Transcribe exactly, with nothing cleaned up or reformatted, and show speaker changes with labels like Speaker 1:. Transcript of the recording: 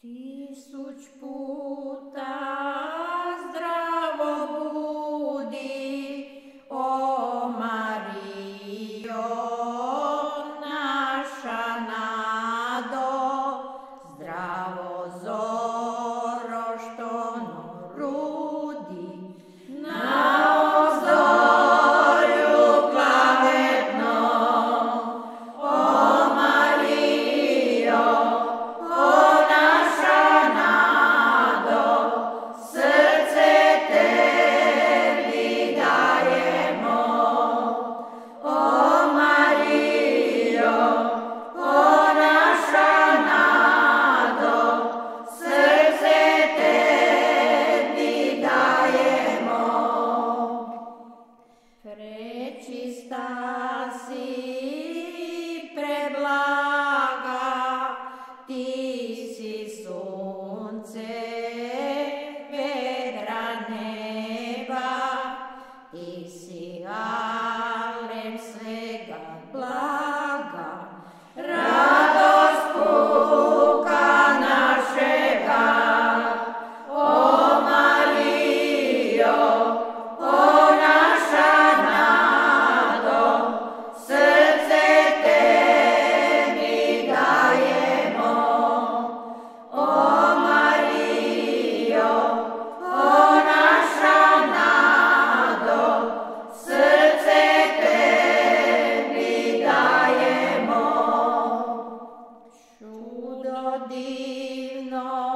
Speaker 1: Tisuć puta zdravo budi, o Marijo, naša nado, zdravo zoro što rudi, na ozorju plavetno, o Marijo, prečista si, preblaga, ti si sunce vedra neba, ti si alem svega blaga, radost puka našega, o Marijo, divno